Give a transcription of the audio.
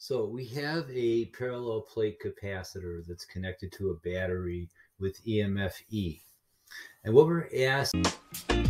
So we have a parallel plate capacitor that's connected to a battery with EMF E. And what we're asked